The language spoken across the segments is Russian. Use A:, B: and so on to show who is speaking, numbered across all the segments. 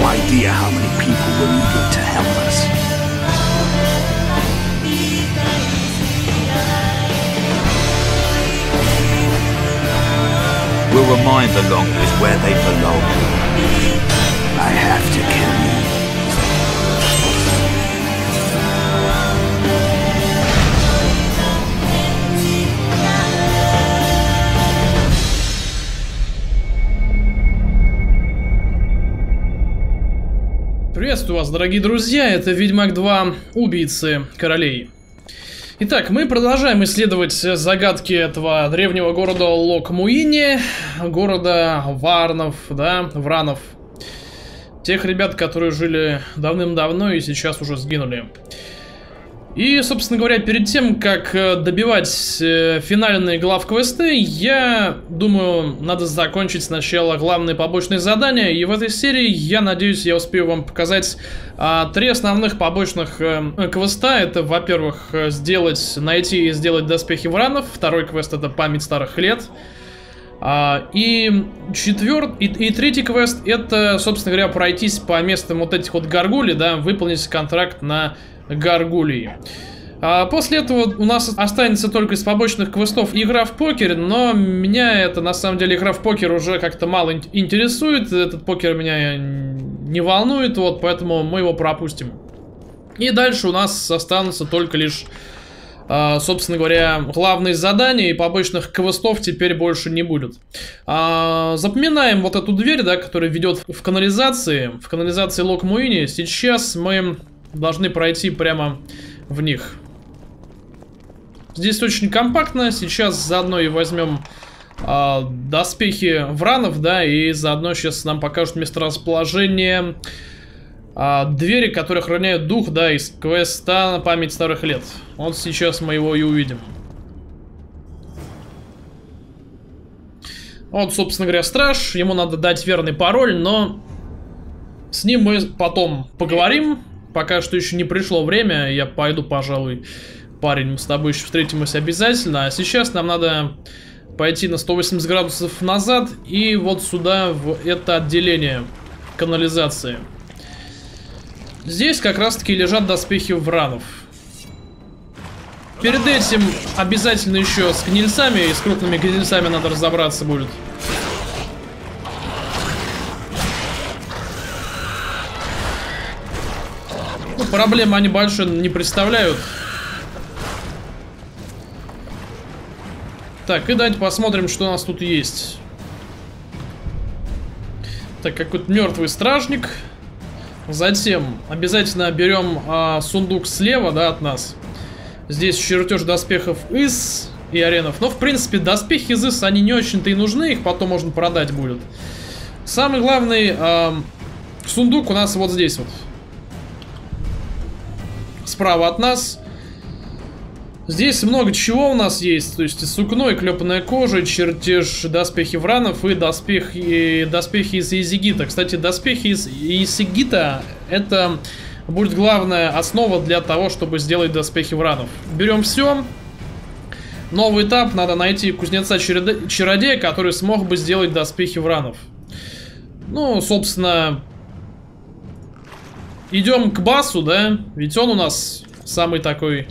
A: idea how many people were eager to help us. We'll remind the Longers where they belong. I have to kill you.
B: Приветствую вас, дорогие друзья, это Ведьмак 2. Убийцы королей. Итак, мы продолжаем исследовать загадки этого древнего города Локмуини, города Варнов, да, Вранов. Тех ребят, которые жили давным-давно и сейчас уже сгинули. И, собственно говоря, перед тем, как добивать финальные главквесты, я думаю, надо закончить сначала главные побочные задания. И в этой серии, я надеюсь, я успею вам показать 3 основных побочных квеста. Это, во-первых, найти и сделать доспехи Вранов. Второй квест — это память старых лет. И третий квест — это, собственно говоря, пройтись по местам вот этих вот гаргулей, да, выполнить контракт на гаргулии. После этого у нас останется только из побочных квестов игра в покер, но меня это, на самом деле, игра в покер уже как-то мало интересует. Этот покер меня не волнует, вот, поэтому мы его пропустим. И дальше у нас останутся только лишь, собственно говоря, главные задания, и побочных квестов теперь больше не будет. Запоминаем вот эту дверь, да, которая ведет в канализации Локмуини. Сейчас мы должны пройти прямо в них. Здесь очень компактно. Сейчас заодно и возьмем доспехи Вранов, да, и заодно сейчас нам покажут месторасположение двери, которые охраняют дух, да, из квеста «Память старых лет». Вот сейчас мы его и увидим. Вот, собственно говоря, страж. Ему надо дать верный пароль, но с ним мы потом поговорим. Пока что еще не пришло время. Я пойду, пожалуй, парень, мы с тобой еще встретимся обязательно. А сейчас нам надо пойти на 180 градусов назад и вот сюда, в это отделение канализации. Здесь как раз-таки лежат доспехи Вранов. Перед этим обязательно еще с гнильцами и с крупными гнильцами надо разобраться будет. Проблемы они большой не представляют. Так, и давайте посмотрим, что у нас тут есть. Так, какой-то мертвый стражник. Затем обязательно берем сундук слева, да, от нас. Здесь чертеж доспехов Ис и аренов. Но, в принципе, доспехи из Ис, они не очень-то и нужны. Их потом можно продать будет. Самый главный сундук у нас вот здесь вот. Справа от нас. Здесь много чего у нас есть. То есть и сукно, и клепанная кожа, и чертеж доспехи Вранов, и доспехи из Изигита. Кстати, доспехи из Изигита — это будет главная основа для того, чтобы сделать доспехи Вранов. Берем все. Новый этап. Надо найти кузнеца-чародея, который смог бы сделать доспехи Вранов. Ну, собственно, идем к Басу, да? Ведь он у нас самый такой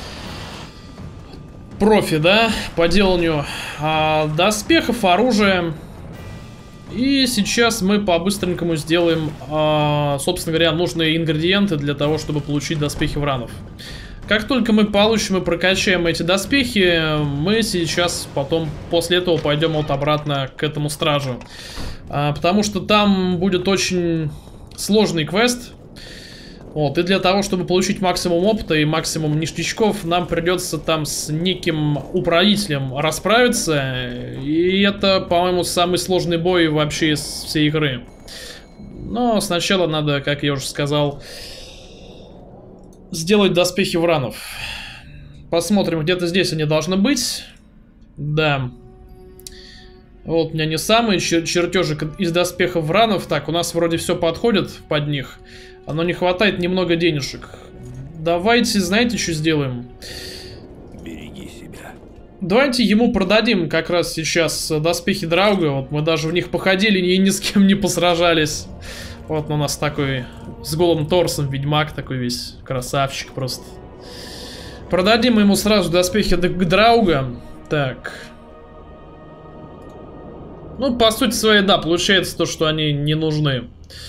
B: профи, да? По деланию доспехов, оружия. И сейчас мы по-быстренькому сделаем, собственно говоря, нужные ингредиенты для того, чтобы получить доспехи Вранов. Как только мы получим и прокачаем эти доспехи, мы сейчас потом после этого пойдем вот обратно к этому стражу. Потому что там будет очень сложный квест. Вот, и для того, чтобы получить максимум опыта и максимум ништячков, нам придется там с неким управителем расправиться. И это, по-моему, самый сложный бой вообще из всей игры. Но сначала надо, как я уже сказал, сделать доспехи Вранов. Посмотрим, где-то здесь они должны быть. Да. Вот у меня не самый чертежик из доспехов Вранов. Так, у нас вроде все подходит под них. Но не хватает немного денежек. Давайте, знаете, что сделаем?
A: Береги себя.
B: Давайте ему продадим как раз сейчас доспехи Драуга. Вот мы даже в них походили и ни с кем не посражались. Вот у нас такой с голым торсом ведьмак, такой весь красавчик просто. Продадим ему сразу доспехи Драуга. Так. Ну, по сути своей, да, получается то, что они не нужны.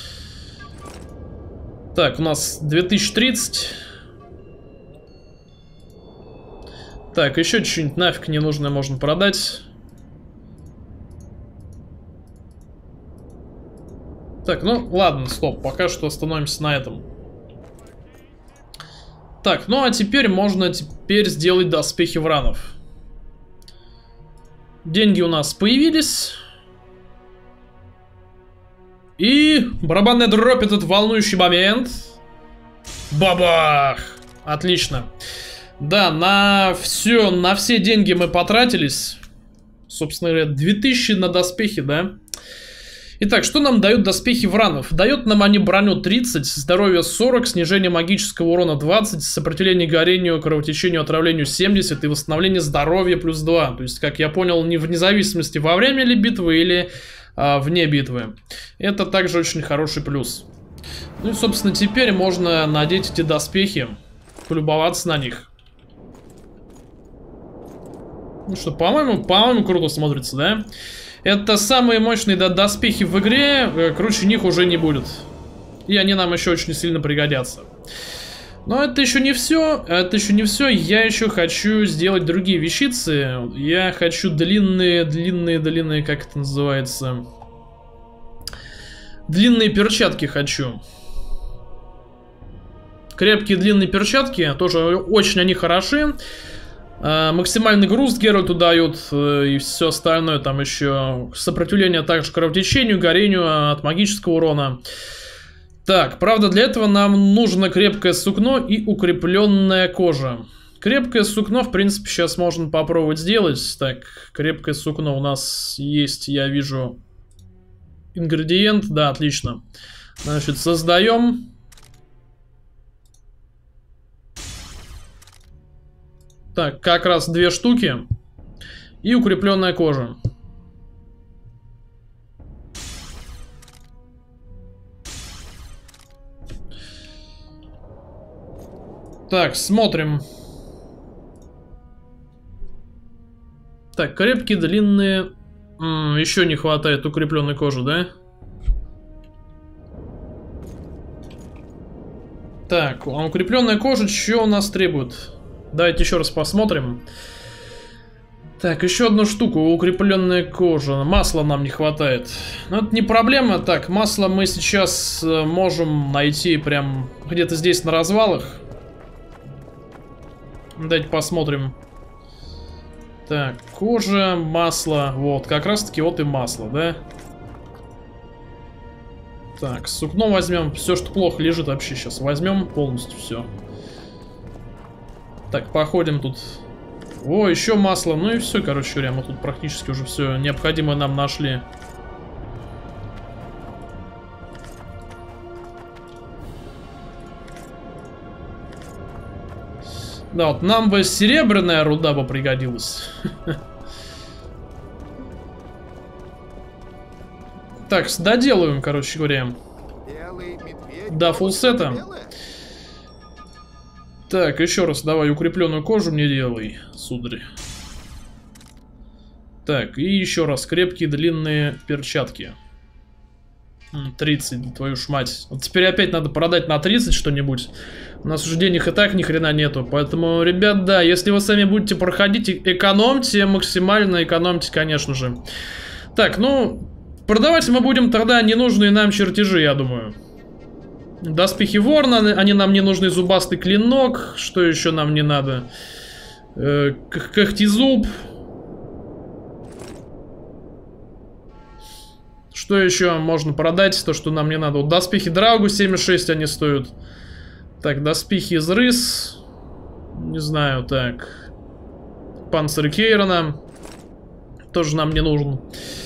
B: Так, у нас 2030. Так, еще что-нибудь нафиг ненужное можно продать. Так, ну ладно, стоп, пока что остановимся на этом. Так, ну а теперь можно сделать доспехи вранов. Деньги у нас появились. И барабанная дробь, этот волнующий момент. Бабах! Отлично. Да, на все деньги мы потратились. Собственно говоря, 2000 на доспехи, да? Итак, что нам дают доспехи вранов? Дают нам они броню 30, здоровье 40, снижение магического урона 20, сопротивление горению, кровотечению, отравлению 70 и восстановление здоровья плюс 2. То есть, как я понял, не вне зависимости во время ли битвы или вне битвы. Это также очень хороший плюс. Ну и, собственно, теперь можно надеть эти доспехи, полюбоваться на них. Ну что, по-моему, круто смотрится, да? Это самые мощные доспехи в игре, круче них уже не будет. И они нам еще очень сильно пригодятся. Но это еще не все. Я еще хочу сделать другие вещицы. Я хочу длинные, как это называется? Длинные перчатки хочу. Крепкие длинные перчатки, тоже очень они хороши. Максимальный груз Геральту дают и все остальное, там еще сопротивление также кровотечению, горению от магического урона. Так, правда, для этого нам нужно крепкое сукно и укрепленная кожа. Крепкое сукно, в принципе, сейчас можно попробовать сделать. Так, крепкое сукно у нас есть, я вижу, ингредиент. Да, отлично. Значит, создаем. Так, как раз 2 штуки. И укрепленная кожа. Так, смотрим. Так, крепкие, длинные. Еще не хватает укрепленной кожи, да? Так, а укрепленная кожа что у нас требует? Давайте еще раз посмотрим. Так, еще одну штуку. Укрепленная кожа. Масла нам не хватает. Но это не проблема. Так, масло мы сейчас можем найти прям где-то здесь на развалах. Давайте посмотрим. Так, кожа, масло. Вот, как раз таки вот и масло, да? Так, сукно возьмем. Все, что плохо лежит вообще сейчас. Возьмем полностью все. Так, походим тут. О, еще масло. Ну и все, короче говоря, мы тут практически уже все необходимое нам нашли. Да, вот нам бы серебряная руда бы пригодилась. Так, доделаем, короче говоря. До фулсета. Так, еще раз давай укрепленную кожу мне делай, сударь. Так, и еще раз крепкие длинные перчатки. 30, твою ж мать. Вот теперь опять надо продать на 30 что-нибудь. У нас уже денег и так ни хрена нету. Поэтому, ребят, да, если вы сами будете проходить, экономьте, максимально экономьте, конечно же. Так, ну, продавать мы будем тогда ненужные нам чертежи, я думаю. Доспехи ворона, они нам не нужны, зубастый клинок. Что еще нам не надо? Когтезуб. Что еще можно продать? То, что нам не надо. Вот доспехи Драугу 7,6 они стоят. Так, доспехи из рыс. Не знаю, так. Панцирь Кейрона. Тоже нам не нужен.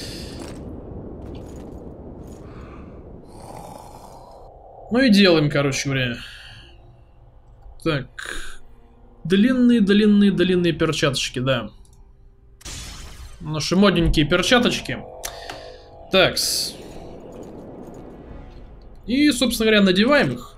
B: Ну и делаем, короче говоря. Так. Длинные перчаточки, да. Наши модненькие перчаточки. Такс. И, собственно говоря, надеваем их.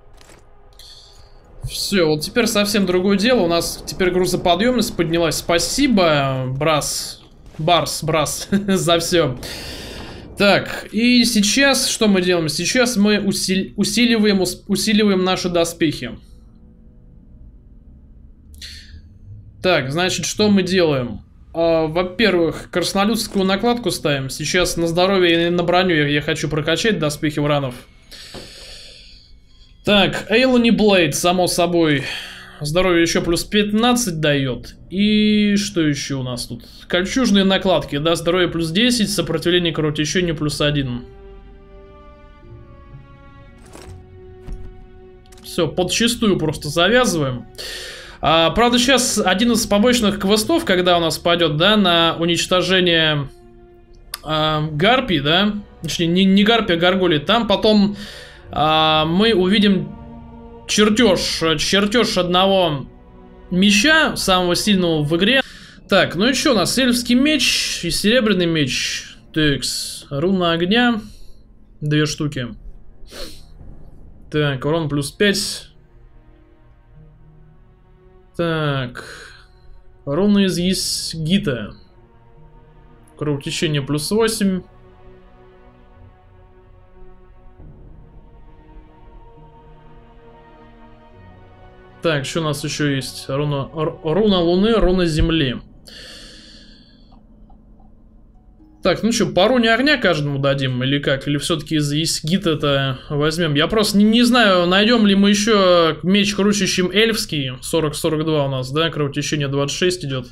B: Все, вот теперь совсем другое дело. У нас теперь грузоподъемность поднялась. Спасибо, Брас, за все. Так, и сейчас что мы делаем? Сейчас мы усиливаем наши доспехи. Так, значит, что мы делаем? Во-первых, краснолюдскую накладку ставим. Сейчас на здоровье и на броню я хочу прокачать доспехи вранов. Так, Эйлони Блейд, само собой. Здоровье еще плюс 15 дает. И что еще у нас тут? Кольчужные накладки, да, здоровье плюс 10, сопротивление кровотечению плюс 1. Все, подчистую просто завязываем. Правда, сейчас один из побочных квестов, когда у нас пойдет, да, на уничтожение гарпий, да, точнее, не гарпий, а гаргулий, там потом мы увидим чертеж одного меча, самого сильного в игре. Так, ну и что у нас? Эльфский меч и серебряный меч. Текс, руна огня. 2 штуки. Так, урон плюс 5. Так, руна из Исгита. Кровотечение плюс 8. Так, что у нас еще есть? Руна Луны, руна Земли. Так, ну что, по руне огня каждому дадим или как? Или все-таки из Исгита это возьмем? Я просто не знаю, найдем ли мы еще меч круче, чем эльфский. 40-42 у нас, да? Кровотечение 26 идет.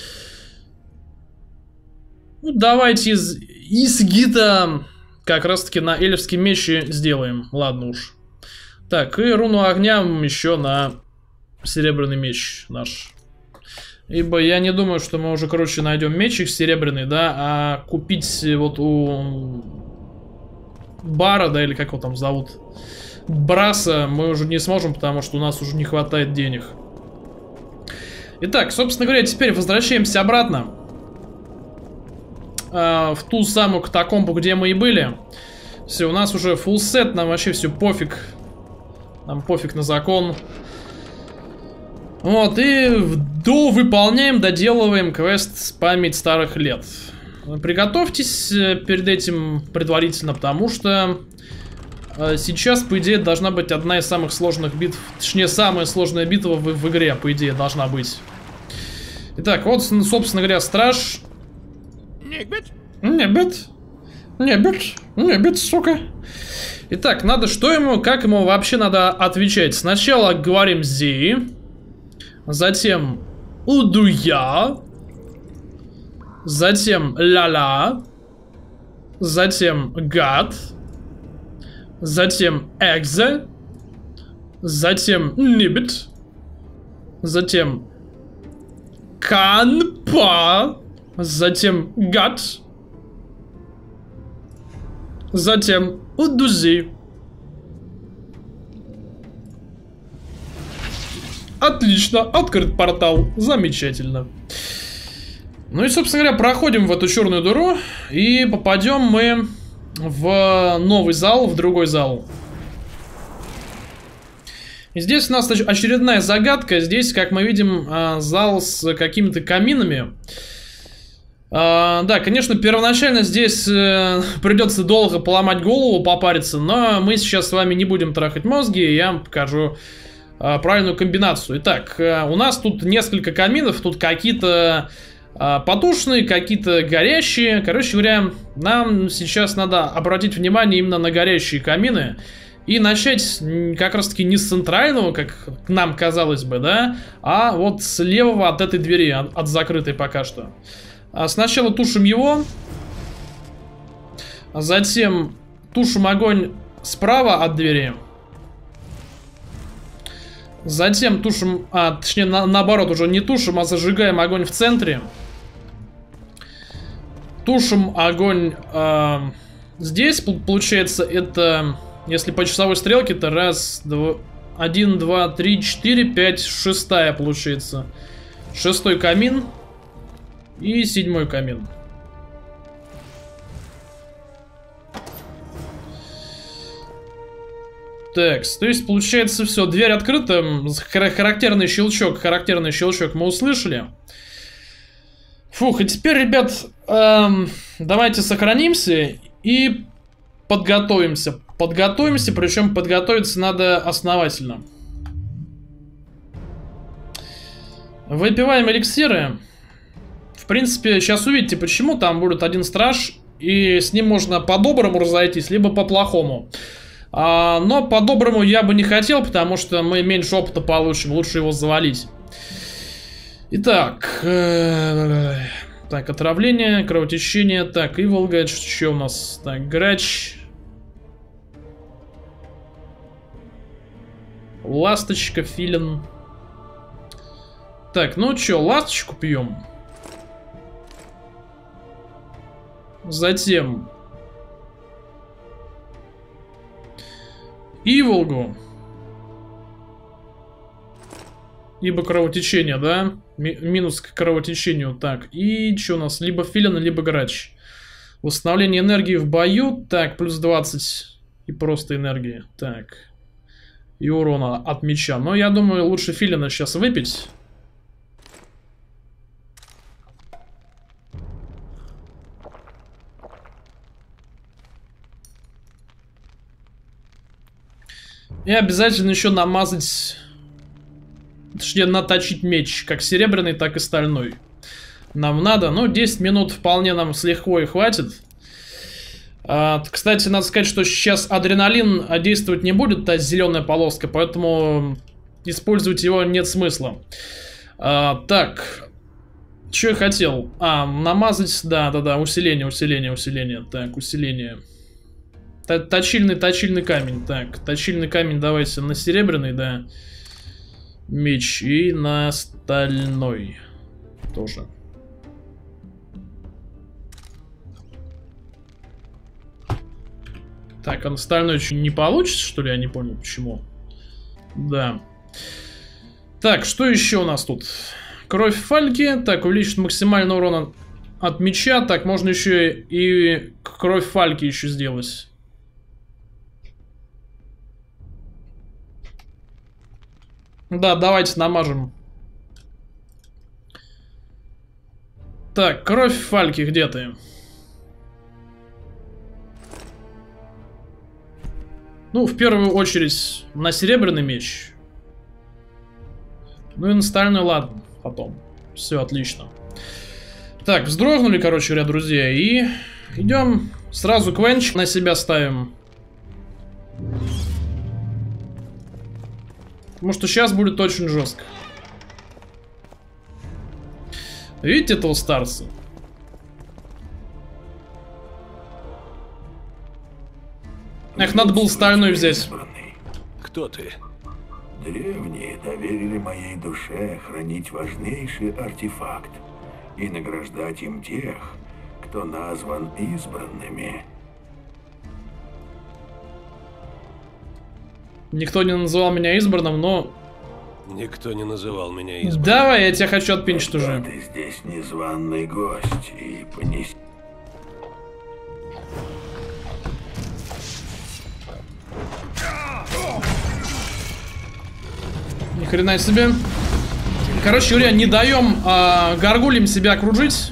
B: Ну, давайте из Исгита как раз-таки на эльфский меч сделаем. Ладно уж. Так, и руну огня еще на серебряный меч наш. Ибо я не думаю, что мы уже, короче, найдем мечик серебряный, да, а купить вот у Бара, да, или как его там зовут, Браса, мы уже не сможем, потому что у нас уже не хватает денег. Итак, собственно говоря, теперь возвращаемся обратно в ту самую катакомбу, где мы и были. Все, у нас уже full set, нам вообще все пофиг. Нам пофиг на закон. Вот, и довыполняем, доделываем квест «Память старых лет». Приготовьтесь перед этим предварительно, потому что сейчас, по идее, должна быть одна из самых сложных битв. Точнее, самая сложная битва в игре, по идее, должна быть. Итак, вот, собственно говоря, страж. Небет, сука. Итак, надо, что ему, как ему вообще надо отвечать? Сначала говорим «зи», затем «удуя», затем «ля-ля», затем «гад», затем «экзе», затем «нибет», затем «канпа», затем «гад», затем «удузи». Отлично, открыт портал, замечательно. Ну и, собственно говоря, проходим в эту черную дыру и попадем мы в новый зал, в другой зал. И здесь у нас очередная загадка. Здесь, как мы видим, зал с какими-то каминами. Да, конечно, первоначально здесь придется долго поломать голову, попариться, но мы сейчас с вами не будем трахать мозги, и я вам покажу правильную комбинацию. Итак, у нас тут несколько каминов, тут какие-то потушенные, какие-то горящие. Короче говоря, нам сейчас надо обратить внимание именно на горящие камины и начать как раз таки не с центрального, как нам казалось бы, да, а вот с левого от этой двери, от закрытой пока что. Сначала тушим его, затем тушим огонь справа от двери. Затем тушим, точнее наоборот, уже не тушим, а зажигаем огонь в центре. Тушим огонь здесь, получается, это, если по часовой стрелке, это раз, два, 1, 2, 3, 4, 5, 6 получается. 6-й камин и 7-й камин. Так, то есть получается все, дверь открыта, характерный щелчок мы услышали. Фух, и теперь, ребят, давайте сохранимся и подготовимся. Причем подготовиться надо основательно. Выпиваем эликсиры. В принципе, сейчас увидите, почему. Там будет один страж, и с ним можно по-доброму разойтись, либо по-плохому. Но по-доброму я бы не хотел, потому что мы меньше опыта получим, лучше его завалить. Итак, так, отравление, кровотечение, так, Иволга, что еще у нас? Так, грач. Ласточка, филин. Так, ну что, ласточку пьем. Затем Иволгу. Ибо кровотечение, да? Минус к кровотечению. Так, и что у нас? Либо филин, либо грач. Восстановление энергии в бою. Так, плюс 20. И просто энергии. Так. И урона от меча. Но я думаю, лучше филина сейчас выпить. И обязательно еще намазать... Точнее, наточить меч. Как серебряный, так и стальной. Нам надо. Ну, 10 минут вполне нам с лихвой хватит. Кстати, надо сказать, что сейчас адреналин действовать не будет. Та зеленая полоска. Поэтому использовать его нет смысла. Так. Что я хотел? Намазать... Да. Усиление. Так, усиление. Точильный камень. Так, точильный камень давайте на серебряный, да. Меч и на стальной. Тоже. Так, а на стальной что, не получится, что ли? Я не понял, почему. Да. Так, что еще у нас тут? Кровь Фальки. Так, увеличит максимальный урон от меча. Так, можно еще и кровь Фальки еще сделать. Да, давайте намажем. Так, кровь Фальки, где ты? Ну, в первую очередь на серебряный меч. Ну и на стальной, ладно, потом. Все, отлично. Так, вздрогнули, короче говоря, друзья. И идем сразу квенч на себя ставим. Потому что сейчас будет очень жестко. Видите этого старца? Эх, надо было стальной взять.
A: Кто ты?
C: Древние доверили моей душе хранить важнейший артефакт и награждать им тех, кто назван избранными.
B: Никто не называл меня избранным, но...
A: Никто не называл меня избранным.
B: Давай, я тебя хочу отпинчить уже.
C: Ты здесь незваный гость и понеси.
B: Ни хрена себе. Короче говоря, не даем горгульям себя окружить.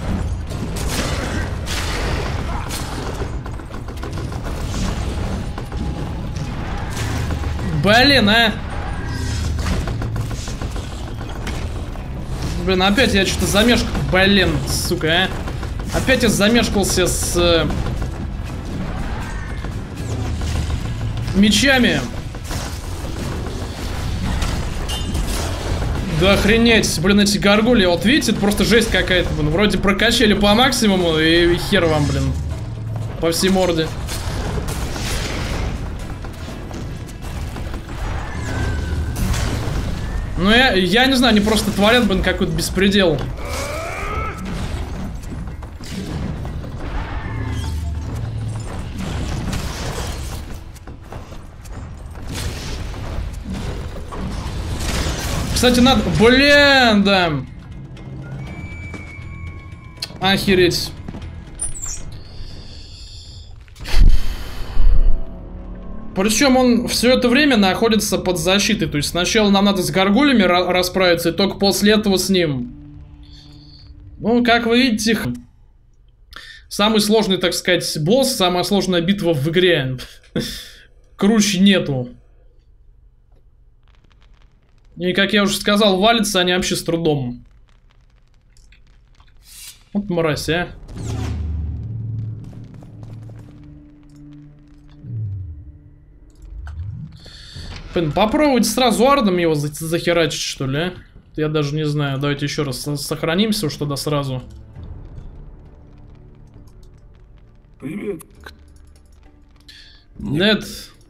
B: Блин, Блин, опять я что-то замешкал. Блин, сука, Опять я замешкался с мечами. Да охренеть, блин, эти горгульи, вот видите, это просто жесть какая-то, блин. Вроде прокачали по максимуму, и хер вам, блин, по всей морде. Ну, я не знаю, они просто творят, блин, какой-то беспредел. Кстати, надо... Блин, да. Охереть. Причем он все это время находится под защитой. То есть сначала нам надо с горгулями расправиться, и только после этого с ним. Ну, как вы видите, самый сложный, так сказать, босс, самая сложная битва в игре. Круче нету. И, как я уже сказал, валятся они вообще с трудом. Вот мразь, а. Блин, попробовать сразу ардом его захерачить, что ли, а? Я даже не знаю. Давайте еще раз сохранимся уж тогда сразу.
C: Привет.
B: Нет.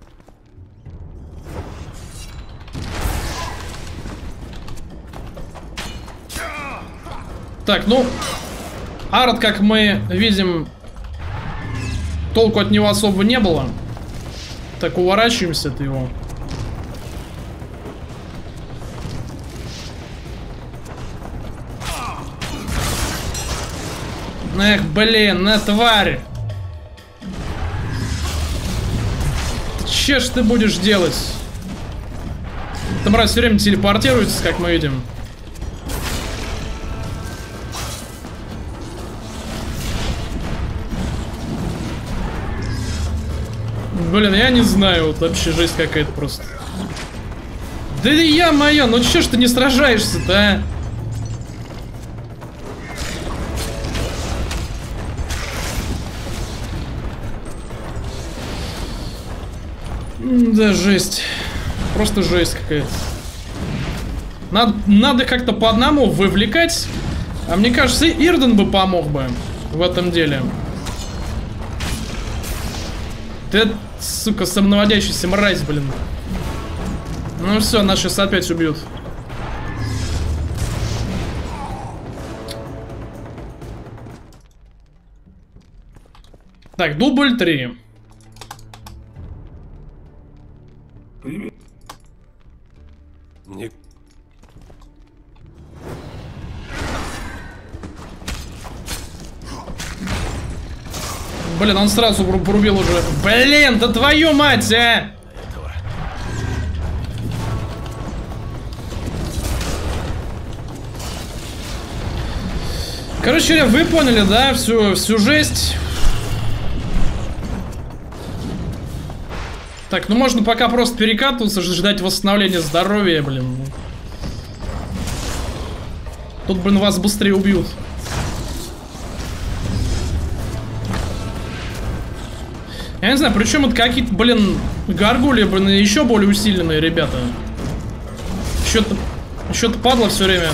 B: Так, ну, арт, как мы видим, толку от него особо не было. Так, уворачиваемся от его. Эх, блин, тварь! Че ж ты будешь делать? Эта мразь все время телепортируется, как мы видим. Блин, я не знаю, вот вообще жесть какая-то просто. Да я моя, ну че ж ты не сражаешься-то, а? Да, жесть. Просто жесть какая-то. Надо как-то по одному вовлекать. А мне кажется, Ирден бы помог бы в этом деле. Ты, сука, самонаводящийся мразь, блин. Ну все, нас сейчас опять убьют. Так, дубль 3.
C: Привет.
A: Не...
B: Блин, он сразу порубил уже. Блин, да твою мать, а! Короче, вы поняли, да, всю жесть. Так, ну можно пока просто перекатываться, ждать восстановления здоровья, блин. Тут, блин, вас быстрее убьют. Я не знаю, причем это какие-то, блин, гаргули, блин, еще более усиленные ребята. Еще-то падла все время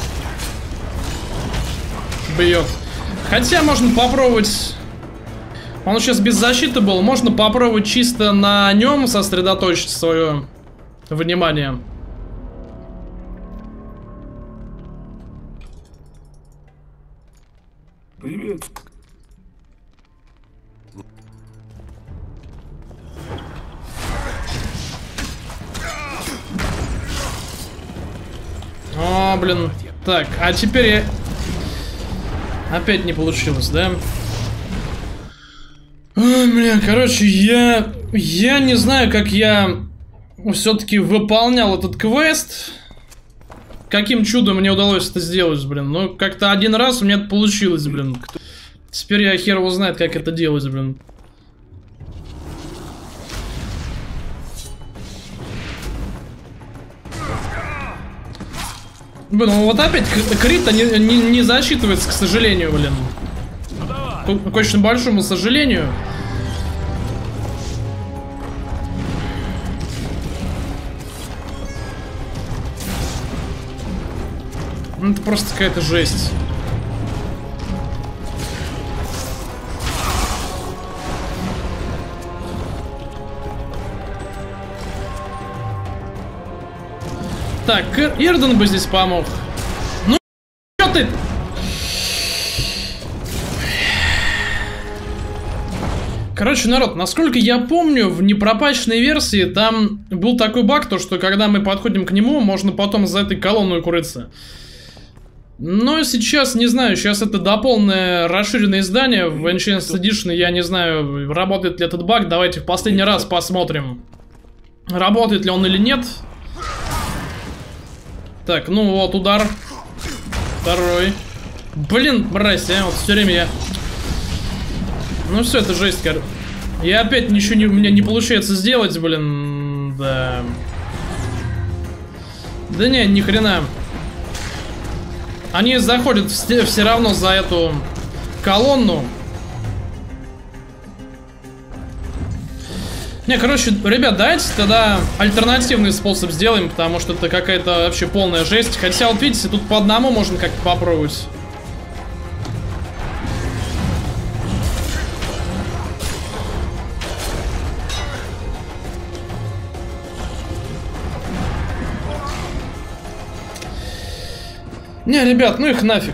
B: бьет. Хотя можно попробовать. Он сейчас без защиты был. Можно попробовать чисто на нем сосредоточить свое внимание.
C: Привет.
B: О, блин. Так, а теперь опять не получилось, да? Ой, бля, короче, я не знаю, как я все-таки выполнял этот квест. Каким чудом мне удалось это сделать, блин. Ну, как-то один раз у меня это получилось, блин. Теперь я хер его знает, как это делать, блин. Блин, ну вот опять крит-то не засчитывается, к сожалению, блин. К очень большому сожалению. Ну, это просто какая-то жесть. Так, Ирден бы здесь помог. Ну, что ты? Короче, народ, насколько я помню, в непропатченной версии там был такой баг, то что когда мы подходим к нему, можно потом за этой колонной укрыться. Но сейчас, не знаю, сейчас это дополненное расширенное издание в Enhanced Edition, я не знаю, работает ли этот баг, давайте в последний раз посмотрим, работает ли он или нет. Так, ну вот удар. Второй. Блин, мразь, вот все время я... Ну все, это жесть, короче. Я опять ничего у меня не получается сделать, блин, да. Да не, ни хрена. Они заходят все равно за эту колонну. Не, короче, ребят, давайте тогда альтернативный способ сделаем, потому что это какая-то вообще полная жесть. Хотя, вот видите, тут по одному можно как-то попробовать. Не, ребят, ну их нафиг.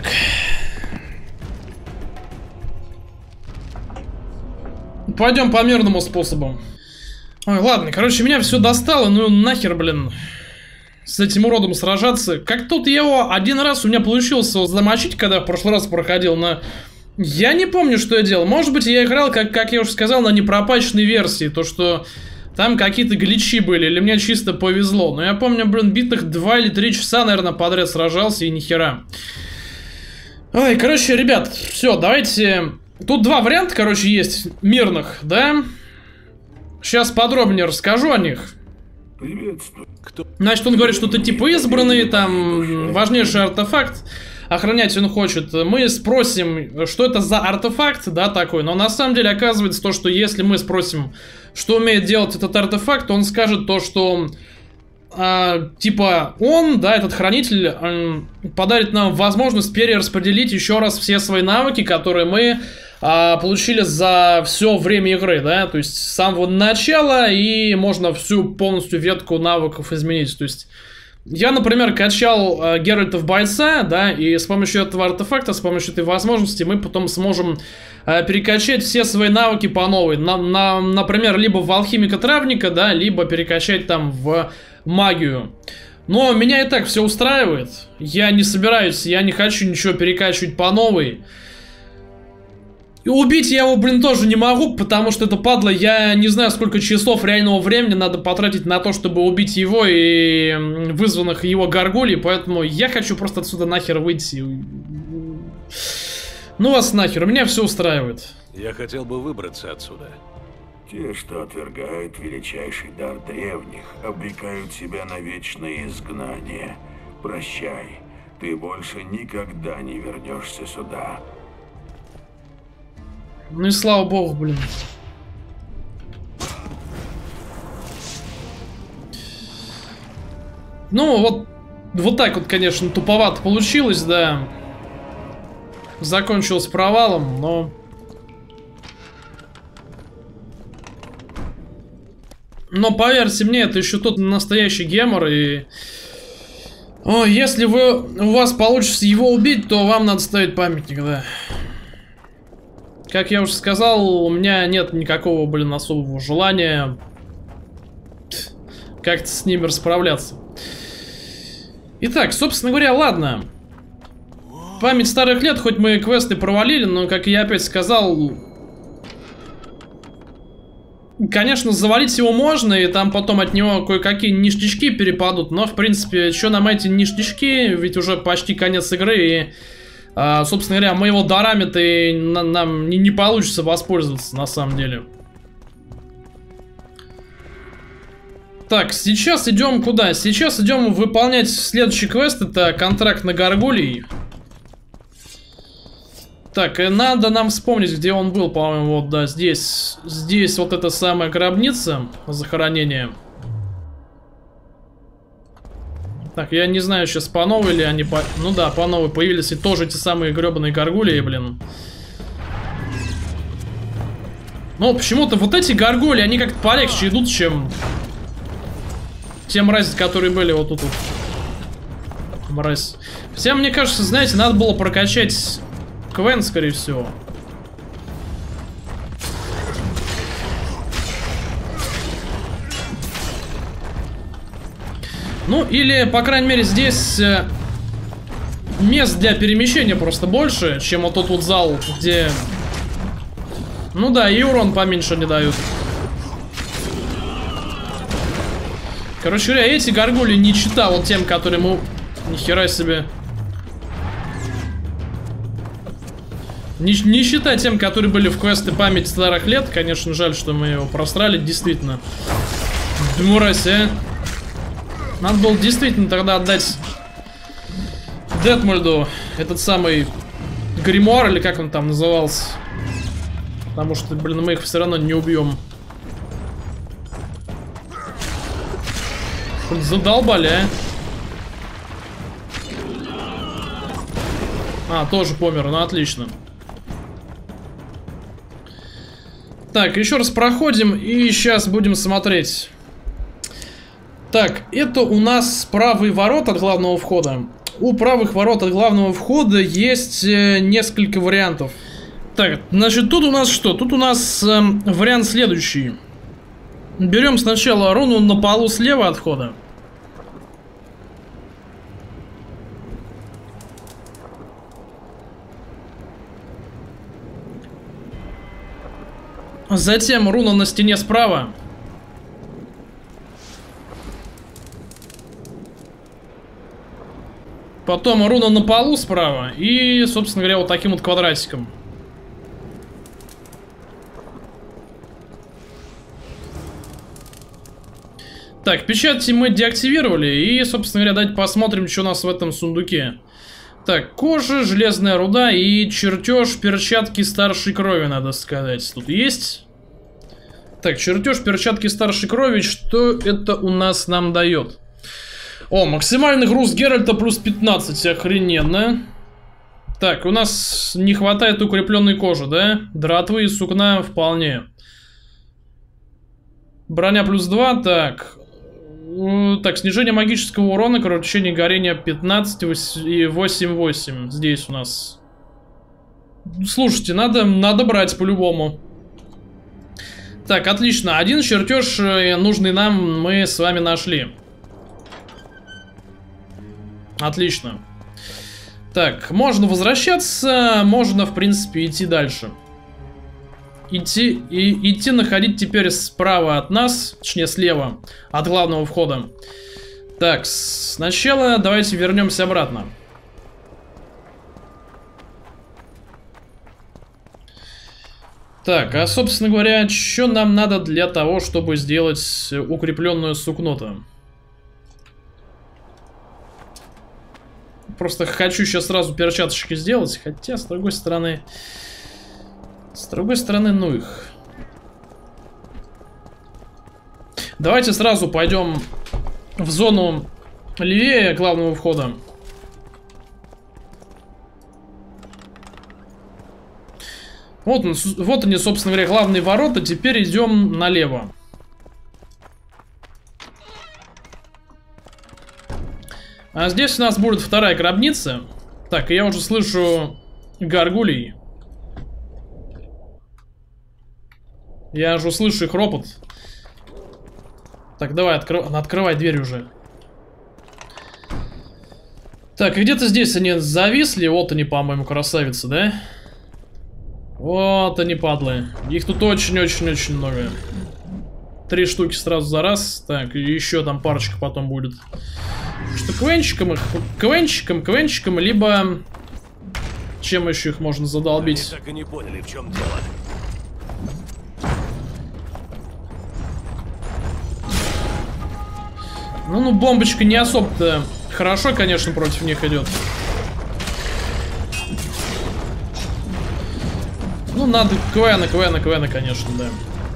B: Пойдем по мирному способу. Ой, ладно, короче, меня все достало, ну нахер, блин, с этим уродом сражаться. Как тут его один раз у меня получилось замочить, когда в прошлый раз проходил, но я не помню, что я делал. Может быть, я играл, как я уже сказал, на непропаченной версии, то что там какие-то гличи были, или мне чисто повезло. Но я помню, блин, битых 2 или 3 часа, наверное, подряд сражался, и нихера. Ой, короче, ребят, все, давайте... Тут два варианта, короче, есть, мирных, да? Сейчас подробнее расскажу о них.
C: Приветствую.
B: Значит, он говорит, что ты типа избранный, там, важнейший артефакт. Охранять он хочет. Мы спросим, что это за артефакт, да, такой. Но на самом деле оказывается то, что если мы спросим, что умеет делать этот артефакт, он скажет то, что типа он, да, этот хранитель, подарит нам возможность перераспределить еще раз все свои навыки, которые мы получили за все время игры, да, то есть с самого начала, и можно всю полностью ветку навыков изменить. То есть я, например, качал Геральта в бойца, да, и с помощью этого артефакта, с помощью этой возможности мы потом сможем перекачать все свои навыки по новой. Например, либо в алхимика-травника, да, либо перекачать там в магию. Но меня и так все устраивает. Я не собираюсь, я не хочу ничего перекачивать по новой. И убить я его, блин, тоже не могу, потому что это падла, я не знаю, сколько часов реального времени надо потратить на то, чтобы убить его и вызванных его горгулей, поэтому я хочу просто отсюда нахер выйти. Ну вас нахер, меня все устраивает.
A: Я хотел бы выбраться отсюда.
C: Те, что отвергают величайший дар древних, обрекают себя на вечное изгнание. Прощай, ты больше никогда не вернешься сюда.
B: Ну и слава богу, блин. Ну, вот так вот, конечно, туповато получилось, да. Закончилось провалом, но... Но поверьте мне, это еще тот настоящий гемор, и... О, если у вас получится его убить, то вам надо ставить памятник, да. Как я уже сказал, у меня нет никакого, блин, особого желания как-то с ними расправляться. Итак, собственно говоря, ладно. Память старых лет, хоть мы квесты провалили, но, как я опять сказал, конечно, завалить его можно, и там потом от него кое-какие ништячки перепадут, но, в принципе, что нам эти ништячки, ведь уже почти конец игры, и... собственно говоря, моего дарами-то нам не получится воспользоваться, на самом деле. Так, сейчас идем куда? Сейчас идем выполнять следующий квест. Это контракт на Гаргулий. Так, и надо нам вспомнить, где он был, по-моему, вот, да, здесь. Здесь вот эта самая гробница захоронения. Так, я не знаю, сейчас по новой или они по... Ну да, по новой появились и тоже те самые гребаные горгулии, блин. Ну, почему-то вот эти горгулии, они как-то полегче идут, чем... те мрази, которые были вот тут. Мразь. Хотя, мне кажется, знаете, надо было прокачать Квен, скорее всего. Ну, или, по крайней мере, здесь мест для перемещения просто больше, чем вот тот вот зал, где... Ну да, и урон поменьше не дают. Короче говоря, эти горгули не чита вот тем, которые мы... Нихера себе. Не считая тем, которые были в квесты память старых лет. Конечно, жаль, что мы его просрали, действительно. Мразь, а. Надо было действительно тогда отдать Детмольду этот самый гримуар, или как он там назывался. Потому что, блин, мы их все равно не убьем. Блин, задолбали, а. А, тоже помер, ну отлично. Так, еще раз проходим и сейчас будем смотреть. Так, это у нас правый ворот от главного входа. У правых ворот от главного входа есть несколько вариантов. Так, значит, тут у нас что? Тут у нас вариант следующий. Берем сначала руну на полу слева от входа. Затем руна на стене справа. Потом руна на полу справа. И, собственно говоря, вот таким вот квадратиком. Так, печати мы деактивировали. И, собственно говоря, давайте посмотрим, что у нас в этом сундуке. Так, кожа, железная руда и чертеж перчатки старшей крови, надо сказать. Тут есть. Так, чертеж перчатки старшей крови. Что это у нас нам дает? О, максимальный груз Геральта плюс 15. Охрененно. Так, у нас не хватает укрепленной кожи, да? Дратвы и сукна вполне. Броня плюс 2, так. Так, снижение магического урона, кровотечение горения 15 и 8-8. Здесь у нас. Слушайте, надо брать по-любому. Так, отлично. Один чертеж, нужный нам, мы с вами нашли. Отлично. Так, можно возвращаться, можно, в принципе, идти дальше. Идти находить теперь справа от нас, точнее слева, от главного входа. Так, сначала давайте вернемся обратно. Так, а собственно говоря, что нам надо для того, чтобы сделать укрепленную сукно-то? Просто хочу сейчас сразу перчаточки сделать, хотя, с другой стороны, ну их. Давайте сразу пойдем в зону левее главного входа. Вот они, собственно говоря, главные ворота. Теперь идем налево. А здесь у нас будет вторая гробница. Так, я уже слышу горгулей. Я уже слышу их ропот. Так, давай, открывай дверь уже. Так, где-то здесь они зависли. Вот они, по-моему, красавицы, да? Вот они, падлы. Их тут очень-очень-очень много. 3 штуки сразу за раз. Так, и еще там парочка потом будет. Что, квенчиком, либо... Чем еще их можно задолбить?
A: Они так и не поняли, в чем дело.
B: Ну, бомбочка не особо-то хорошо, конечно, против них идет. Ну, надо КВН, конечно, да.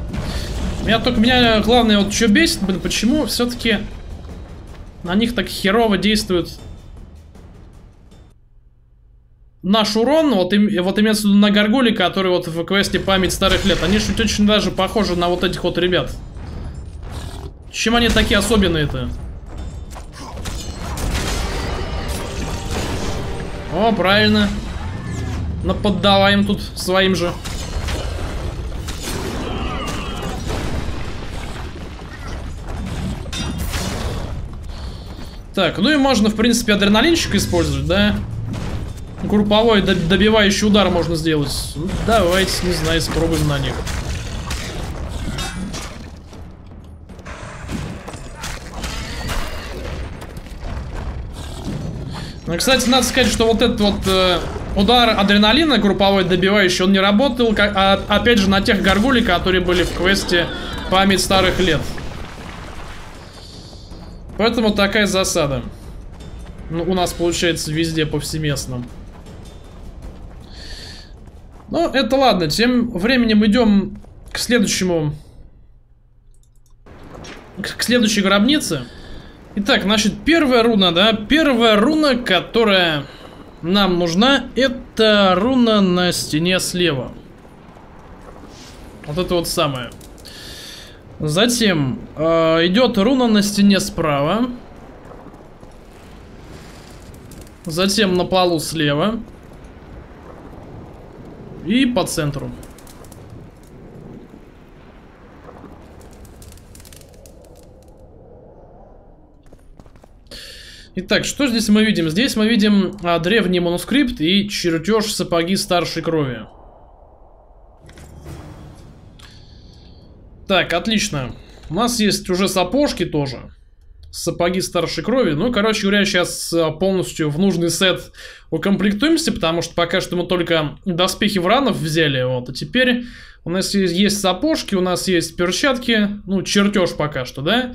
B: Меня главное, вот что бесит, блин, почему все-таки на них так херово действует наш урон, вот имеется в виду на горгулей, которые вот в квесте память старых лет, они же очень даже похожи на вот этих вот ребят. Чем они такие особенные-то? О, правильно. Наподдаваем тут своим же. Так, ну и можно, в принципе, адреналинчик использовать, да? групповой добивающий удар можно сделать. Ну, давайте, не знаю, спробуем на них. Ну, кстати, надо сказать, что вот этот вот удар адреналина групповой добивающий, он не работал, опять же, на тех горгулей, которые были в квесте «Память старых лет». Поэтому такая засада. Ну, у нас получается везде повсеместно. Ну, это ладно. Тем временем идем к следующему... К следующей гробнице. Итак, значит, первая руна, да? Первая руна, которая нам нужна, это руна на стене слева. Вот это вот самое. Затем идет руна на стене справа. Затем на полу слева. И по центру. Итак, что здесь мы видим? Здесь мы видим древний манускрипт и чертеж сапоги старшей крови. Так, отлично. У нас есть уже сапожки тоже. Сапоги старшей крови. Ну, короче говоря, сейчас полностью в нужный сет укомплектуемся, потому что пока что мы только доспехи вранов взяли. Вот, а теперь у нас есть сапожки, у нас есть перчатки. Ну, чертеж пока что, да?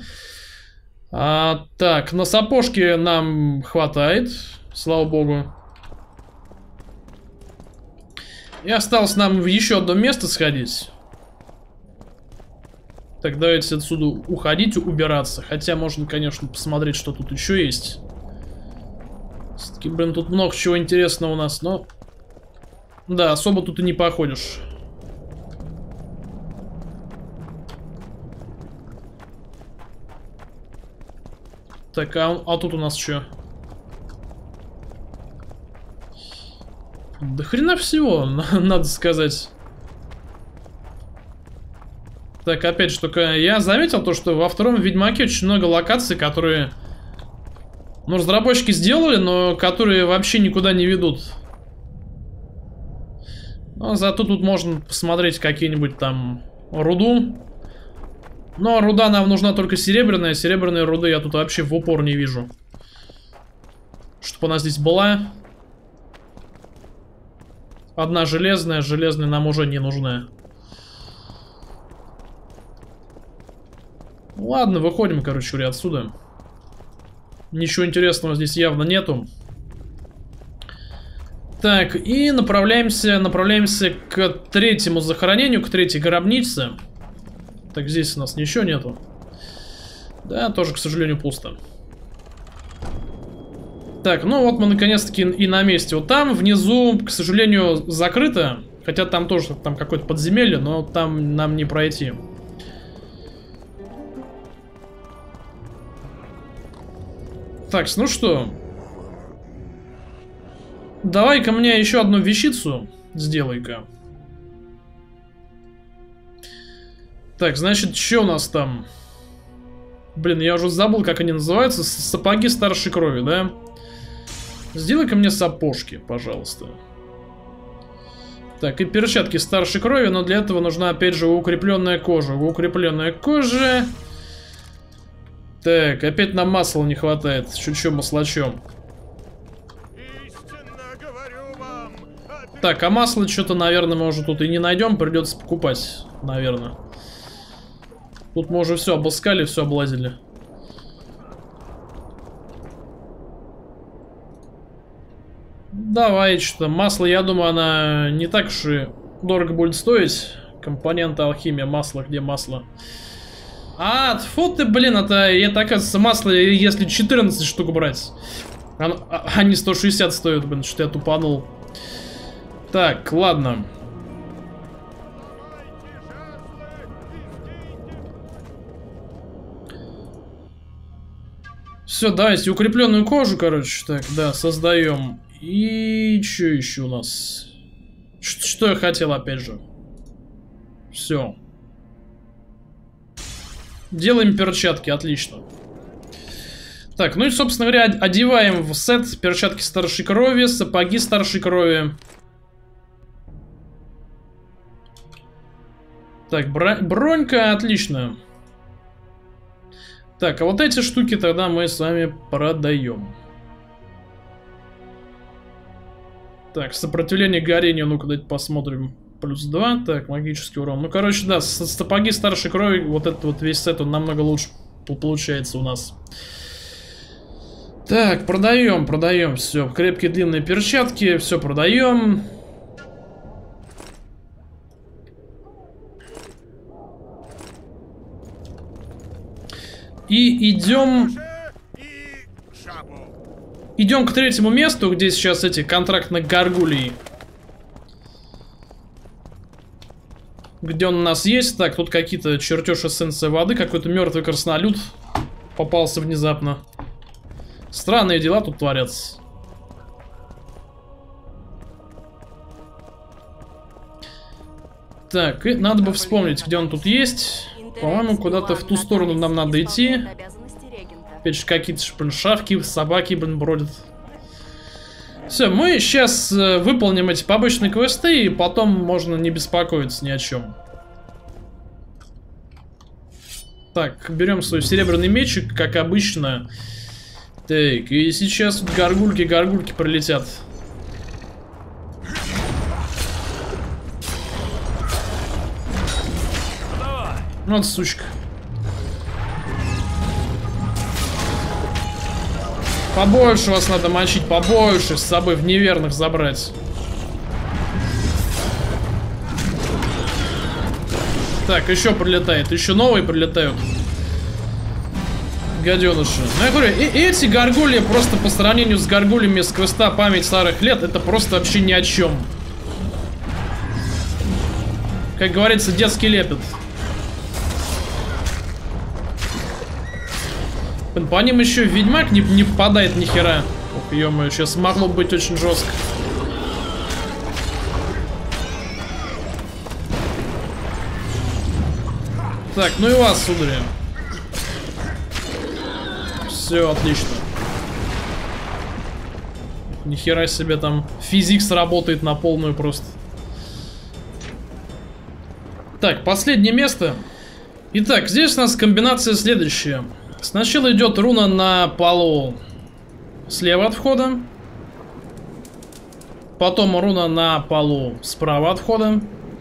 B: Так, на сапожки нам хватает, слава богу. И осталось нам в еще одно место сходить. Так, давайте отсюда уходить, убираться. Хотя можно, конечно, посмотреть, что тут еще есть. Все-таки, блин, тут много чего интересного у нас, но... Да, особо тут и не походишь. Так, а тут у нас что? Да хрена всего, надо сказать. Так, опять же, только я заметил то, что во втором Ведьмаке очень много локаций, которые... Ну, разработчики сделали, но которые вообще никуда не ведут. Но зато тут можно посмотреть какие-нибудь там руду. Но руда нам нужна только серебряная. Серебряные руды я тут вообще в упор не вижу. Чтобы она здесь была. Одна железная. Железная нам уже не нужна. Ладно, выходим, короче говоря, отсюда. Ничего интересного здесь явно нету. Так, и направляемся к третьему захоронению, к третьей гробнице. Так, здесь у нас ничего нету. Да, тоже, к сожалению, пусто. Так, ну вот мы наконец-таки и на месте. Вот там внизу, к сожалению, закрыто. Хотя там тоже там какое-то подземелье, но там нам не пройти. Так, ну что? Давай-ка мне еще одну вещицу сделай-ка. Так, значит, что у нас там? Блин, я уже забыл, как они называются. Сапоги старшей крови, да? Сделай-ка мне сапожки, пожалуйста. Так, и перчатки старшей крови, но для этого нужна, опять же, укрепленная кожа. Укрепленная кожа. Так, опять нам масла не хватает. Чуть-чуть маслачом. Так, а масло что-то, наверное, мы уже тут и не найдем. Придется покупать, наверное. Тут мы уже все обыскали, все облазили. Давай, что-то. Масло, я думаю, она не так уж и дорого будет стоить. Компоненты алхимия, масло, где масло? А, тьфу ты, блин, это оказывается масло, если 14 штук брать. Они 160 стоят, блин, что-то я тупанул. Так, ладно. Все, давайте укрепленную кожу, короче, так, да, создаем. И что еще у нас? Что я хотел, опять же? Все. Делаем перчатки, отлично. Так, ну и, собственно говоря, одеваем в сет перчатки старшей крови, сапоги старшей крови. Так, бронька, отлично. Так, а вот эти штуки тогда мы с вами продаем. Так, сопротивление горению, ну-ка, давайте посмотрим. Плюс 2, так, магический урон. Ну, короче, да, сапоги старшей крови, вот этот вот весь сет, он намного лучше получается у нас. Так, продаем, все. Крепкие длинные перчатки, все продаем. И идем к третьему месту, где сейчас эти контрактные гаргулии. Где он у нас есть? Так, тут какие-то чертеж эссенции воды, какой-то мертвый краснолюд попался внезапно. Странные дела тут творятся. Так, и надо бы вспомнить, где он тут есть. По-моему, куда-то в ту сторону нам надо идти. Опять же, какие-то шавки, собаки, блин, бродят. Все, мы сейчас выполним эти побочные квесты, и потом можно не беспокоиться ни о чем. Так, берем свой серебряный мечик, как обычно. Так, и сейчас гаргульки пролетят. Вот сучка. Побольше вас надо мочить, побольше с собой в неверных забрать. Так, еще прилетает, еще новые прилетают. Гаденыши. Ну, я говорю, эти гаргульи просто по сравнению с гаргульями с квеста «Память старых лет», это просто вообще ни о чем. Как говорится, детский лепет. По ним еще ведьмак не попадает ни хера. Ох, ё-моё, сейчас могло быть очень жестко. Так, ну и вас, сударя. Все, отлично. Ни хера себе, там физикс работает на полную просто. Так, последнее место. Итак, здесь у нас комбинация следующая. Сначала идет руна на полу слева от входа. Потом руна на полу справа от входа.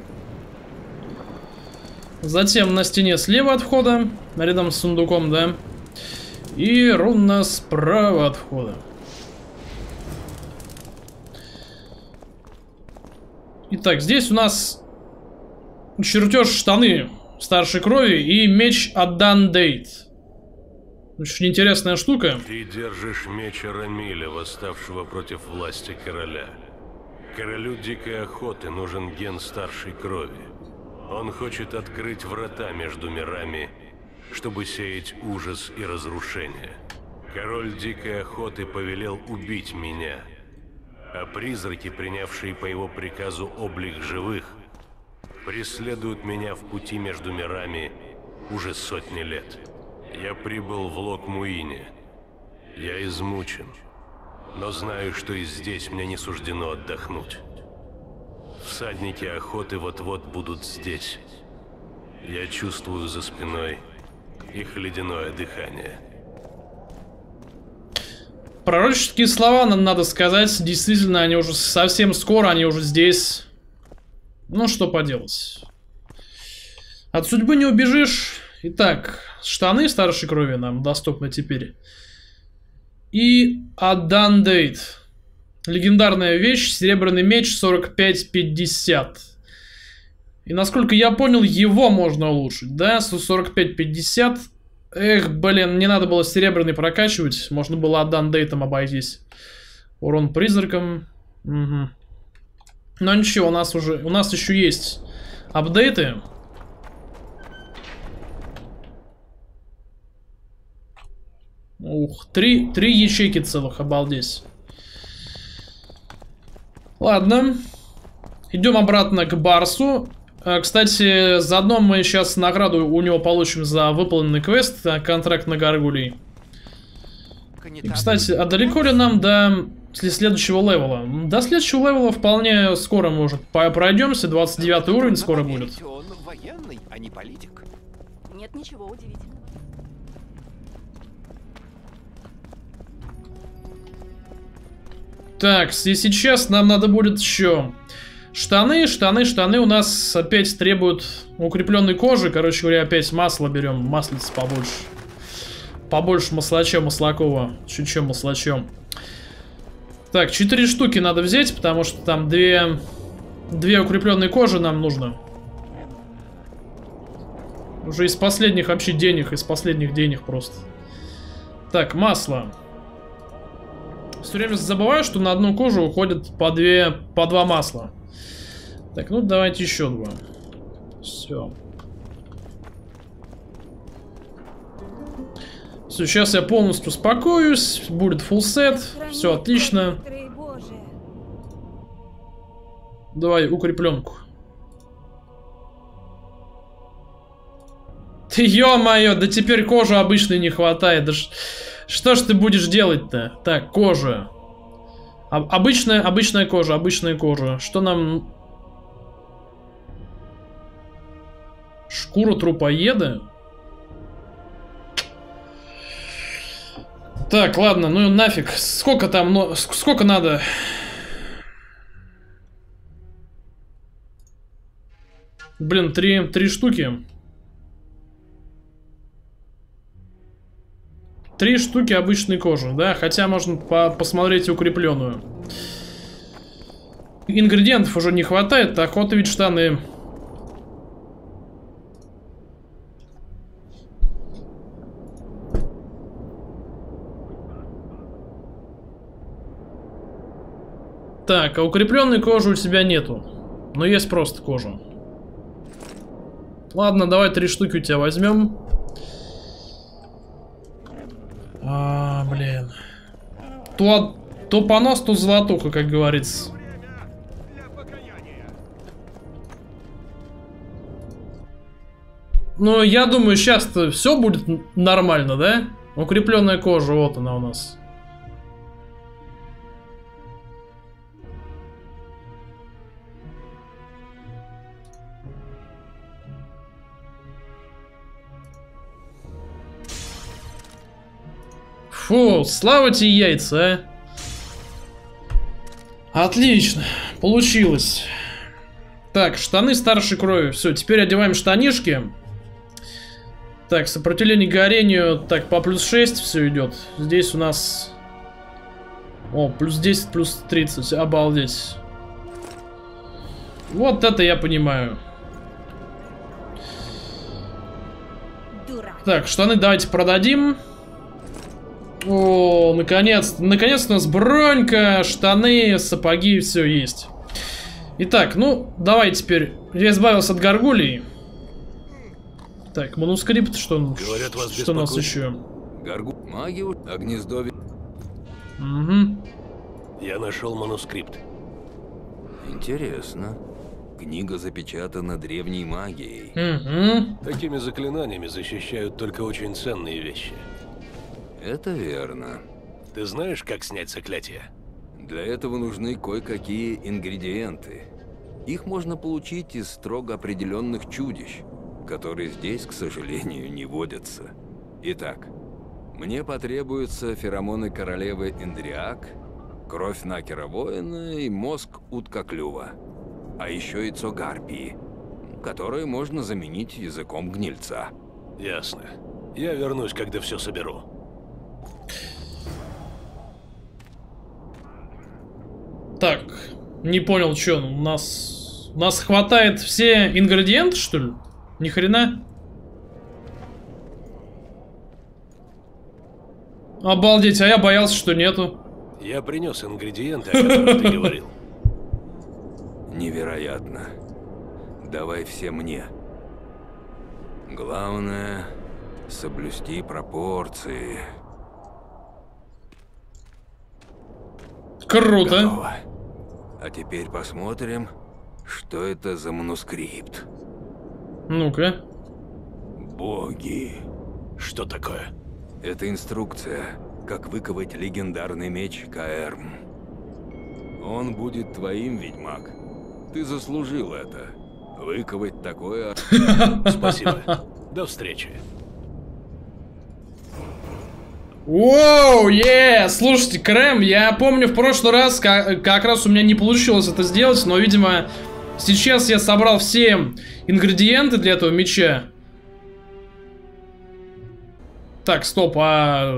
B: Затем на стене слева от входа, рядом с сундуком, да. И руна справа от входа. Итак, здесь у нас чертеж штаны старшей крови и меч Адандейт. Очень интересная штука.
D: Ты держишь меч Арамиля, восставшего против власти короля. Королю дикой охоты нужен ген старшей крови. Он хочет открыть врата между мирами, чтобы сеять ужас и разрушение. Король дикой охоты повелел убить меня, а призраки, принявшие по его приказу облик живых, преследуют меня в пути между мирами уже сотни лет. Я прибыл в Лок-Муине. Я измучен, но знаю, что и здесь мне не суждено отдохнуть. Всадники охоты вот-вот будут здесь. Я чувствую за спиной их ледяное дыхание.
B: Пророческие слова, нам надо сказать, действительно, они уже совсем скоро, они уже здесь. Ну, что поделать. От судьбы не убежишь. Итак, штаны старшей крови нам доступны теперь. И Адандейт. Легендарная вещь, серебряный меч 45-50. И насколько я понял, его можно улучшить, да, 45-50. Эх, блин, не надо было серебряный прокачивать, можно было Адандейтом обойтись. Урон призракам. Угу. Но ничего, у нас еще есть апдейты. Ух, три ячейки целых, обалдеть. Ладно. Идем обратно к Барсу. Кстати, заодно мы сейчас награду у него получим за выполненный квест, контракт на гаргулей. И, кстати, а далеко ли нам до следующего левела? До следующего левела вполне скоро, может. Пройдемся, 29 уровень скоро будет.
E: Он военный, а не политик.
F: Нет ничего удивительного.
B: Так, и сейчас нам надо будет еще штаны у нас опять требуют укрепленной кожи. Короче говоря, опять масло берем, маслица побольше. Побольше маслача маслакова, чуть-чуть маслачом. Так, 4 штуки надо взять, потому что там 2 укрепленные кожи нам нужно. Уже из последних вообще денег, просто. Так, масло. Все время забываю, что на одну кожу уходит по 2 масла. Так, ну давайте еще 2. Все. Все, сейчас я полностью успокоюсь. Будет full сет. Все отлично. Давай укрепленку. Ты ё-моё, да теперь кожи обычной не хватает. Да что ж ты будешь делать-то? Так, кожа. Обычная кожа. Что нам... Шкура трупоеда? Так, ладно, ну нафиг. Сколько там, ну, сколько надо? Блин, 3 штуки. 3 штуки обычной кожи, да? Хотя можно посмотреть укрепленную. Ингредиентов уже не хватает, охота ведь штаны. Так, а укрепленной кожи у тебя нету. Но есть просто кожа. Ладно, давай 3 штуки у тебя возьмем. Блин. То понос, то золотуха, как говорится. Ну, я думаю, сейчас-то все будет нормально, да? Укрепленная кожа, вот она у нас. Фу, слава тебе яйца, а. Отлично, получилось. Так, штаны старшей крови. Все, теперь одеваем штанишки. Так, сопротивление горению. Так, по плюс 6 все идет. Здесь у нас... О, плюс 10, плюс 30. Обалдеть. Вот это я понимаю. Так, штаны давайте продадим. О, наконец-то у нас бронька, штаны, сапоги, все есть. Итак, ну, давай теперь. Я избавился от горгулей. Так, манускрипт, что
D: Говорят,
B: у нас еще?
A: Магию, а гнездо...
B: Угу.
D: Я нашел манускрипт.
A: Интересно. Книга запечатана древней магией.
B: Угу.
D: Такими заклинаниями защищают только очень ценные вещи.
A: Это верно.
D: Ты знаешь, как снять заклятие?
A: Для этого нужны кое-какие ингредиенты. Их можно получить из строго определенных чудищ, которые здесь, к сожалению, не водятся. Итак, мне потребуются феромоны королевы Эндриак, кровь Накера Воина и мозг утка-клюва. А еще яйцо гарпии, которое можно заменить языком гнильца.
D: Ясно. Я вернусь, когда все соберу.
B: Так, не понял, что у нас хватает все ингредиенты, что ли? Ни хрена. Обалдеть, а я боялся, что нету.
D: Я принес ингредиенты, о которых ты говорил.
A: Невероятно. Давай все мне. Главное — соблюсти пропорции.
B: Круто.
A: Готово. А теперь посмотрим, что это за манускрипт.
B: Ну-ка.
A: Боги.
D: Что такое?
A: Это инструкция. как выковать легендарный меч Каэрм. Он будет твоим, ведьмак. Ты заслужил это. Выковать такое...
D: Спасибо. До встречи.
B: Воу, слушайте, Крэм, я помню в прошлый раз, как раз у меня не получилось это сделать, но, видимо, сейчас я собрал все ингредиенты для этого меча. Так, стоп, а...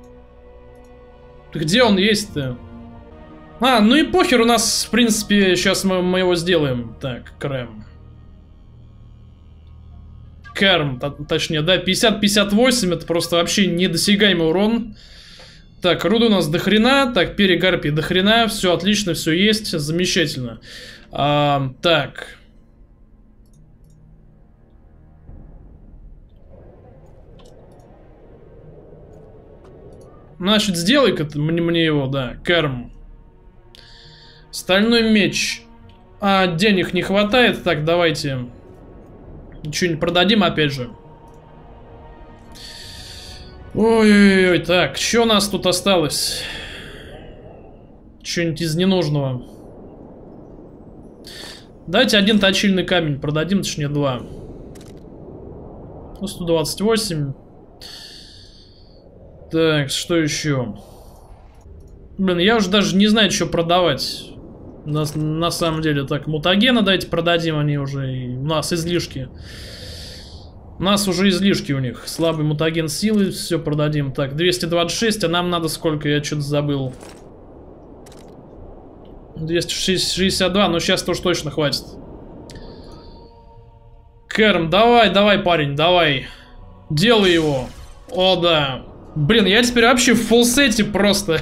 B: Где он есть-то? А, ну и похер, у нас, в принципе, сейчас мы его сделаем. Так, Крэм. Кэрм, точнее, да, 50-58, это просто вообще недосягаемый урон. Так, руды у нас до хрена, так, перегарпий до хрена, все отлично, все есть, замечательно. Так. Значит, сделай-ка мне его, да, Кэрм. Стальной меч. А, денег не хватает, так, давайте... Что-нибудь продадим опять же. Ой-ой-ой, так, что у нас тут осталось? Что-нибудь из ненужного. Давайте один точильный камень продадим, точнее 2. Ну, 128. Так, что еще? Блин, я уже даже не знаю, что продавать. На самом деле, так, мутагена давайте продадим, они уже, у нас излишки. У нас уже излишки у них. Слабый мутаген силы, все продадим. Так, 226, а нам надо сколько, я что-то забыл. 262, но сейчас тоже точно хватит. Кэрм, давай, парень, давай. Делай его. О, да. Блин, я теперь вообще в фулсете просто.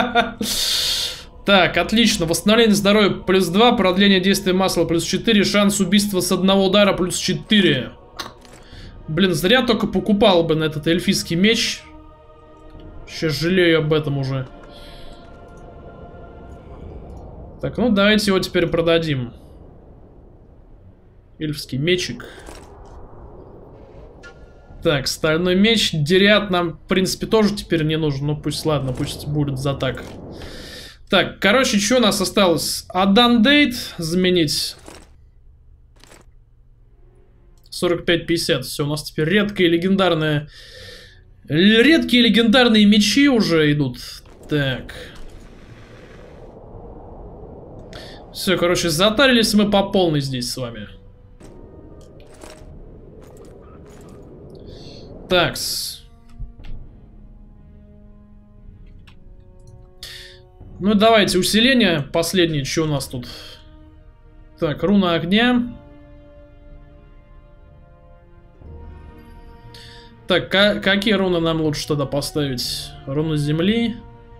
B: Так, отлично. Восстановление здоровья плюс 2, продление действия масла плюс 4, шанс убийства с одного удара плюс 4. Блин, зря только покупал бы на этот эльфийский меч. Сейчас жалею об этом уже. Так, ну давайте его теперь продадим. Эльфский мечик. Так, стальной меч. Дерят нам, в принципе, тоже теперь не нужен. Ну пусть, ладно, пусть будет за так. Так, короче, что у нас осталось? Адандейт заменить. 45-50. Все, у нас теперь редкие легендарные мечи уже идут. Так. Все, короче, затарились мы по полной здесь с вами. Такс. Ну, давайте усиление. Последнее, что у нас тут? Так, руна огня. Так, какие руны нам лучше тогда поставить? Руну земли.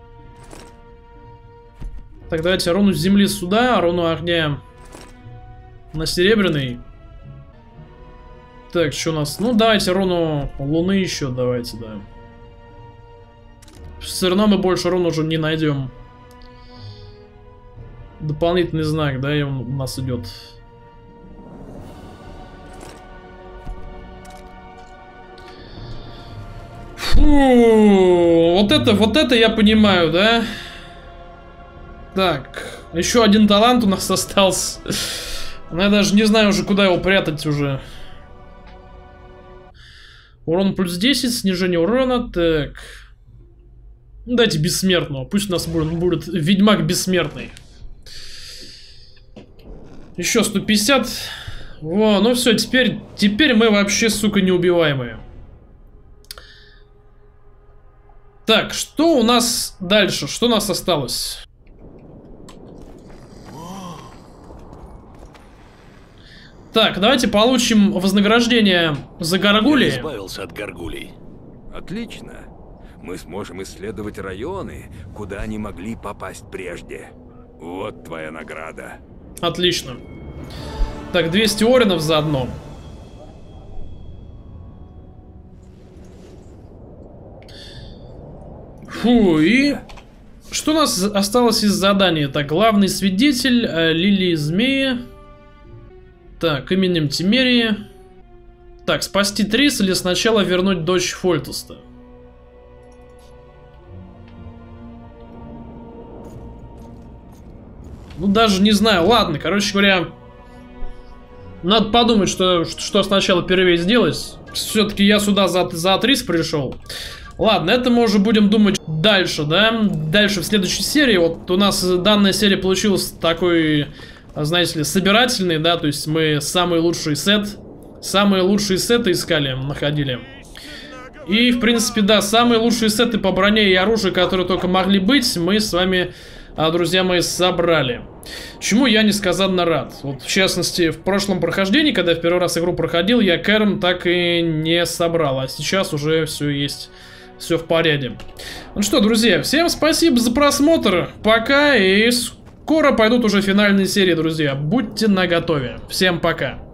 B: Так, давайте руну земли сюда, а руну огня на серебряный. Так, что у нас? Ну, давайте руну луны еще, давайте, да. Все равно мы больше рун уже не найдем. Дополнительный знак, да, и он у нас идет. Фу, вот это я понимаю, да? Так, еще один талант у нас остался. Но я даже не знаю уже, куда его прятать уже. Урон плюс 10, снижение урона, так. Дайте бессмертного, пусть у нас будет ведьмак бессмертный. Еще 150. Во, ну все, теперь мы вообще, сука, неубиваемые. Так, что у нас дальше? Что у нас осталось? Так, давайте получим вознаграждение за гаргулии.
D: Я избавился от гаргулей.
A: Отлично. Мы сможем исследовать районы, куда они могли попасть прежде. Вот твоя награда.
B: Отлично. Так, 200 оренов заодно. Фу, и... Что у нас осталось из задания? Так, главный свидетель, лилии змеи. Так, именем Тимерии. Так, спасти Трис или сначала вернуть дочь Фольтеста? Ну, даже не знаю. Ладно, короче говоря, надо подумать, что сначала первее сделать. Все-таки я сюда за Атрис пришел. Ладно, это мы уже будем думать дальше, да? Дальше в следующей серии. Вот у нас данная серия получилась такой, знаете ли, собирательный, да? То есть мы самые лучшие сеты искали, находили. И, в принципе, да, самые лучшие сеты по броне и оружию, которые только могли быть, мы с вами, друзья мои, собрали. Чему я несказанно рад. Вот, в частности, в прошлом прохождении, когда я в первый раз игру проходил, я Керн так и не собрал. А сейчас уже все есть, все в порядке. Ну что, друзья, всем спасибо за просмотр. Пока, и скоро пойдут уже финальные серии, друзья. Будьте наготове. Всем пока.